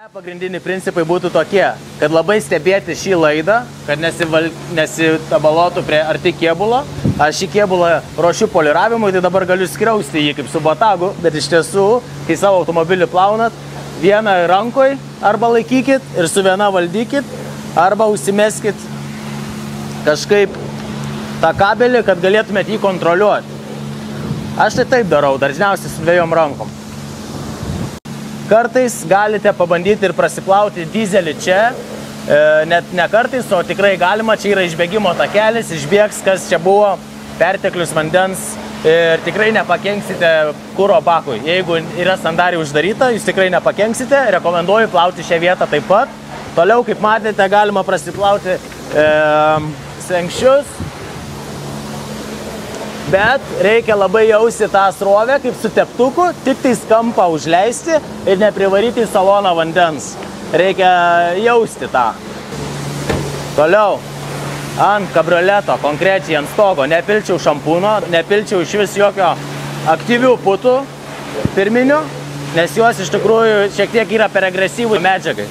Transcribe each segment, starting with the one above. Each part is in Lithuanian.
Pagrindiniai principai būtų tokie, kad labai stebėti šį laidą, kad nesitabalotų prie arti kėbulo. Aš šį kėbulą ruošiu poliravimui, tai dabar galiu skriausti jį kaip su botagu, bet iš tiesų, kai savo automobilį plaunat, vieną rankoj arba laikykit ir su viena valdykit, arba užsimeskit kažkaip tą kabelį, kad galėtumėt jį kontroliuoti. Aš tai taip darau, dažniausiai su dviejom rankom. Kartais galite pabandyti ir prasiplauti dizelį čia, net ne kartais, o tikrai galima, čia yra išbėgimo takelis, išbėgs, kas čia buvo, perteklius vandens ir tikrai nepakenksite kuro bakui. Jeigu yra sandariai uždaryta, jūs tikrai nepakenksite, rekomenduoju plauti šią vietą taip pat. Toliau, kaip matėte, galima prasiplauti slenkščius, bet reikia labai jausti tą srovę, kaip su teptuku, tik tais kampą užleisti ir neprivaryti į saloną vandens. Reikia jausti tą. Toliau, ant kabrioleto, konkrečiai ant stogo, nepilčiau šampūno, nepilčiau iš vis jokio aktyvių putų pirminių, nes juos iš tikrųjų šiek tiek yra per agresyvų medžiagai.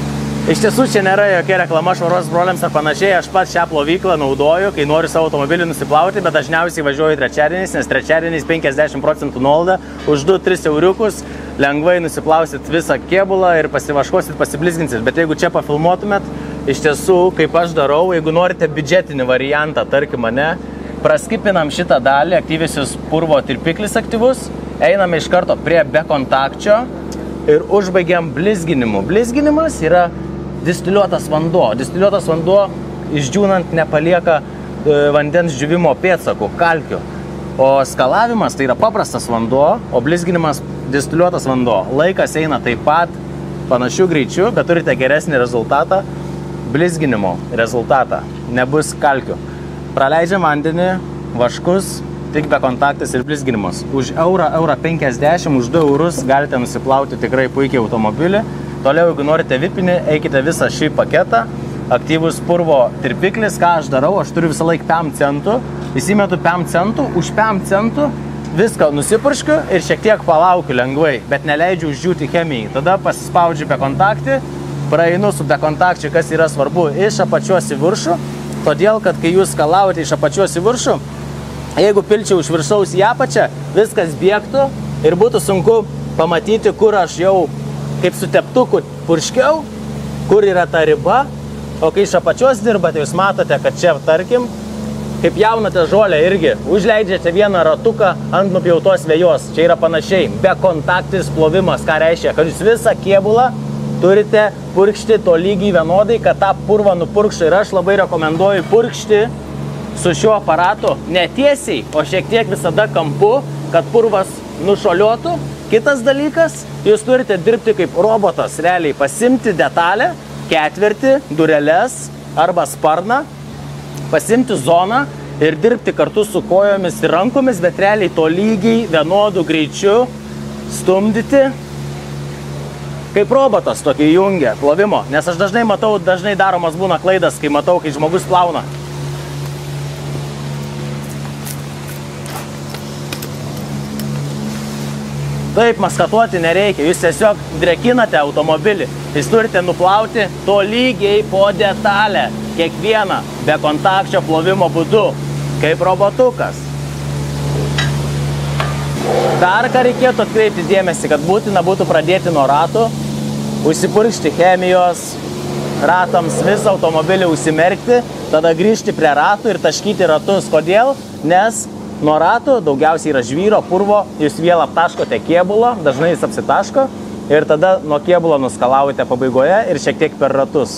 Iš tiesų, čia nėra jokia reklama švaros broliams ar panašiai, aš pats šią plovyklą naudoju, kai noriu savo automobilį nusiplauti, bet dažniausiai važiuoju trečiadieniais, nes trečiadieniais 50% nuolaida, už 2-3 euriukus lengvai nusiplausit visą kėbulą ir pasivaškosit, pasiblizginsit. Bet jeigu čia pafilmuotumėt, iš tiesų, kaip aš darau, jeigu norite biudžetinį variantą, tarkim mane, praskipinam šitą dalį, aktyvisius purvo tirpiklis aktyvus, einame iš karto prie bekontakčio ir užbaigiam blizginimu. Blizginimas yra distiliuotas vanduo. Distiliuotas vanduo išdžiūnant nepalieka vandens džiūvimo pėdsakų, kalkių. O skalavimas tai yra paprastas vanduo, o blizginimas distiliuotas vanduo. Laikas eina taip pat panašių greičių, bet turite geresnį rezultatą, blizginimo rezultatą. Nebus kalkių. Praleidžiam vandenį, vaškus, tik bekontaktis ir blizginimas. Už eurą, eurą 50, už 2 eurus galite nusiplauti tikrai puikiai automobilį. Toliau, jeigu norite vipinį, eikite visą šį paketą. Aktyvus purvo tirpiklis, ką aš darau, aš turiu visą laiką 5 centų. Įsimetu 5 centų, už 5 centų viską nusipurškiu ir šiek tiek palaukiu lengvai, bet neleidžiu uždžiūti chemijai. Tada pasispaudžiu bekontaktį, praeinu su bekontakčiu, kas yra svarbu, iš apačios į viršų. Todėl, kad kai jūs skalavote iš apačios į viršų, jeigu pilčiau iš viršaus į apačią, viskas bėgtų ir būtų sunku pamatyti, kur aš jau kaip su teptuku purškiau, kur yra ta riba, o kai iš apačios dirbate, jūs matote, kad čia, tarkim, kaip jaunate žolę irgi, užleidžiate vieną ratuką ant nupjautos vejos. Čia yra panašiai, bekontaktis plovimas, ką reiškia, kad jūs visą kėbulą turite purkšti tolygiai vienodai, kad tą purvą nupurkštų. Ir aš labai rekomenduoju purkšti su šiuo aparatu ne tiesiai, o šiek tiek visada kampu, kad purvas nušuoliuotų. Kitas dalykas, jūs turite dirbti kaip robotas, realiai pasimti detalę, ketvirtį, dureles arba sparną, pasimti zoną ir dirbti kartu su kojomis ir rankomis, bet realiai tolygiai vienodų greičių stumdyti kaip robotas tokį jungia plovimo. Nes aš dažnai matau, dažnai daromas būna klaidas, kai matau, kai žmogus plauna. Taip, maskatuoti nereikia, jūs tiesiog drekinate automobilį. Jūs turite nuplauti tolygiai po detalę, kiekvieną bekontakčio plovimo būdu, kaip robotukas. Dar ką reikėtų atkreipti dėmesį, kad būtina būtų pradėti nuo ratų, užsipurkšti chemijos ratams, visą automobilį užsimerkti, tada grįžti prie ratų ir taškyti ratus. Kodėl? Nes nuo ratų daugiausiai yra žvyro, purvo, jūs vėl aptaškote kėbulą, dažnai jis apsitaško ir tada nuo kėbulo nuskalavote pabaigoje ir šiek tiek per ratus.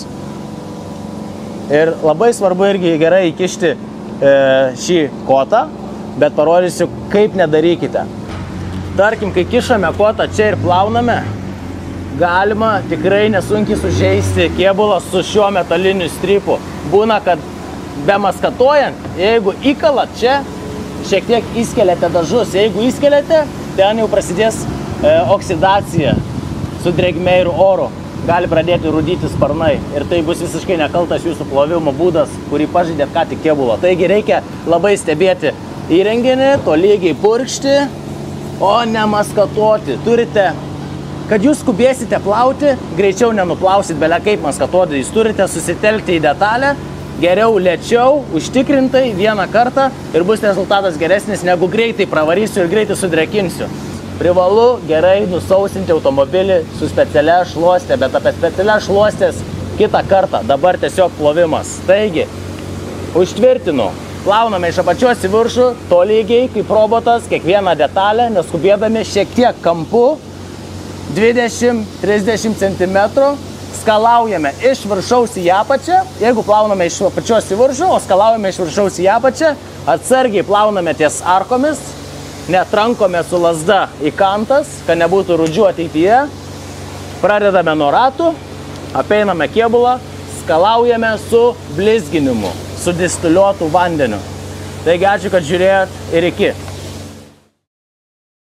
Ir labai svarbu irgi gerai įkišti šį kotą, bet parodysiu, kaip nedarykite. Tarkim, kai kišame kotą čia ir plauname, galima tikrai nesunkiai sužeisti kėbulą su šiuo metaliniu strypu. Būna, kad be maskatuojant, jeigu įkalat čia, šiek tiek įskeliate dažus. Jeigu įskeliate, ten jau prasidės oksidacija su drėgme ir oru. Gali pradėti rūdyti sparnai ir tai bus visiškai nekaltas jūsų plovimo būdas, kurį pažeidėt ką tik kėbulo. Taigi reikia labai stebėti įrenginį, tolygiai purkšti, o ne maskatuoti. Turite kad jūs skubėsite plauti, greičiau nenuplausit belia kaip maskatuodą, jūs turite susitelkti į detalę, geriau lėčiau, užtikrintai vieną kartą ir bus rezultatas geresnis, negu greitai pravarysiu ir greitai sudrekinsiu. Privalu gerai nusausinti automobilį su specialia šluostė, bet apie specialią šluostės kitą kartą, dabar tiesiog plovimas. Taigi, užtvirtinu, plauname iš apačios į viršų, tolygiai kaip robotas, kiekvieną detalę, neskubėdami šiek tiek kampu, 20-30 cm, skalaujame iš viršaus į apačią, jeigu plauname iš apačios į viršų, o skalaujame iš viršaus į apačią, atsargiai plauname ties arkomis, netrankome su lazda į kantas, kad nebūtų rūdžių ateityje, pradedame nuo ratų, apeiname kėbulą, skalaujame su blizginimu, su distiliuotu vandeniu. Taigi ačiū, kad žiūrėjot ir iki.